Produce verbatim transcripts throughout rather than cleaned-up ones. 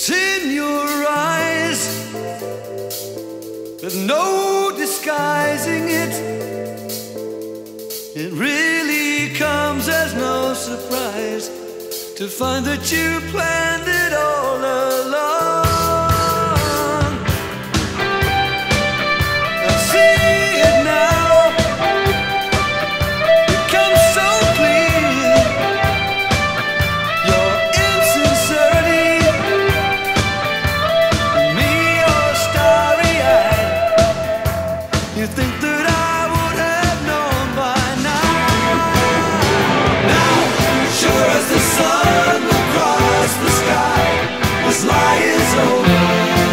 It's in your eyes, there's no disguising it. It really comes as no surprise to find that you planned it all along. I see it now, it comes so clear. Your insincerity, me, you're starry-eyed. You think that I would have known by now. Now, sure as the sun across the sky, this lie is over.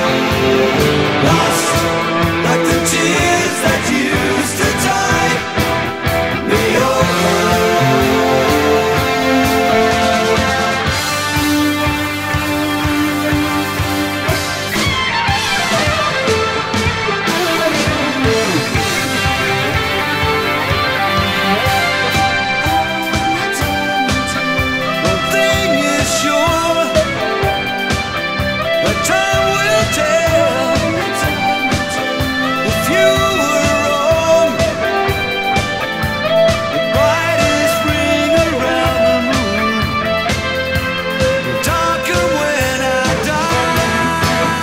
Lost like the tears that used to tie me One thing is sure, that time will tell. If you were wrong, the brightest ring around the moon will darken when I die.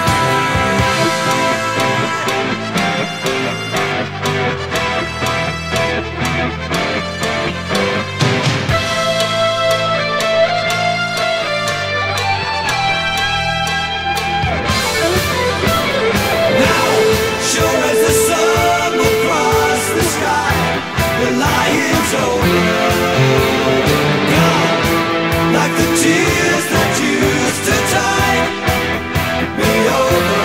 Now, sure as the sun will cross the sky, the lion's over. Gone, like the tears that used to tie me over.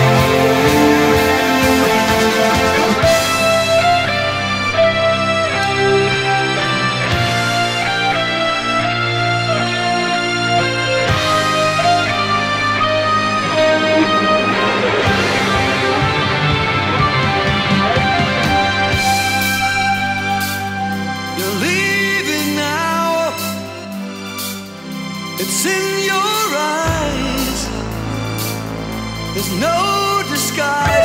You're leaving now, it's in your eyes, there's no disguise.